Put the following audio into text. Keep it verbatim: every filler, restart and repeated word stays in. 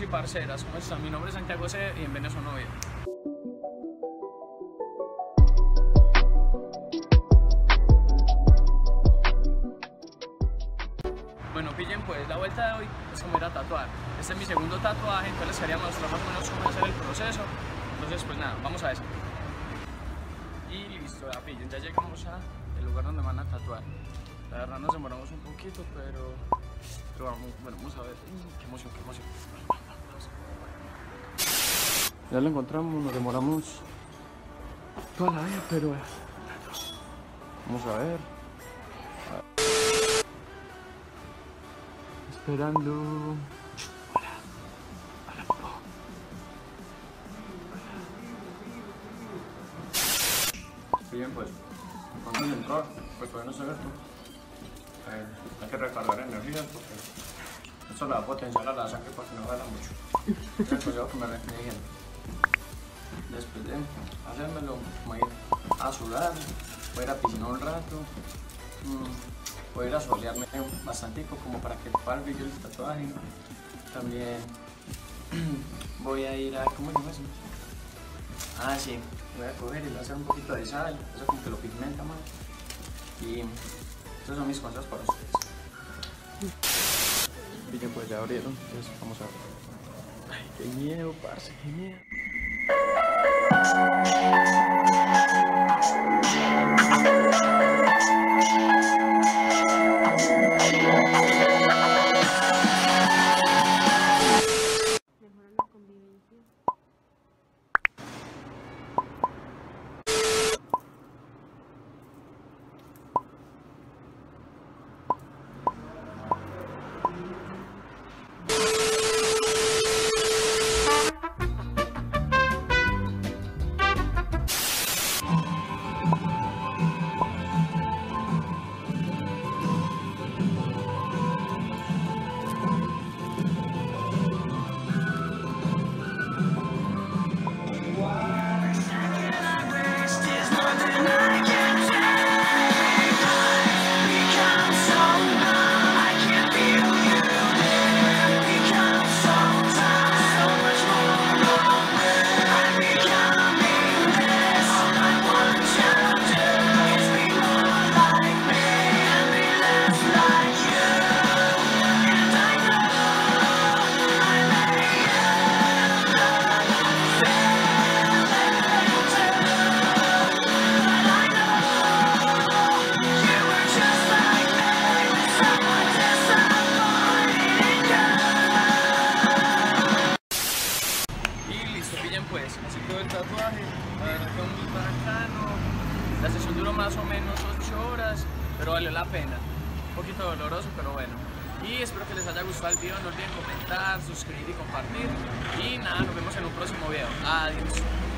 y parceras, ¿cómo están? Mi nombre es Santiago C. y bienvenidos a un nuevo video. Bueno, pillen pues, la vuelta de hoy es como ir a tatuar. Este es mi segundo tatuaje, entonces les quería mostrar más o menos cómo hacer el proceso. Entonces pues nada, vamos a eso. Y listo, ya pillen, ya llegamos al lugar donde van a tatuar. La verdad nos demoramos un poquito, pero, pero vamos, bueno, vamos a ver. Qué emoción, qué emoción. Ya lo encontramos, nos demoramos toda la vida, pero vamos a ver. Esperando. Hola. Hola, papá. Bien, pues, cuando entrar, pues todavía no se ve esto. Eh, hay que recargar energías porque esto le da potencial a la sangre para que no duela mucho. Es el consejo que me dijeron. Después de hacérmelo, voy a ir a sudar, voy a ir a piscina un rato, mmm, voy a ir a solearme bastante como para que para el brillo del tatuaje. También voy a ir a, ¿cómo se llama eso? Ah, sí, voy a coger y le voy a hacer un poquito de sal, eso como que lo pigmenta más. Y estos son mis consejos para ustedes. Bien, pues ya abrieron, entonces vamos a ver. Ay, qué miedo, parce, qué miedo. Mejora la convivencia. Pues así quedó el tatuaje, la verdad quedó muy bacano. La sesión duró más o menos ocho horas, pero valió la pena. Un poquito doloroso, pero bueno. Y espero que les haya gustado el video, no olviden comentar, suscribir y compartir. Y nada, nos vemos en un próximo video. Adiós.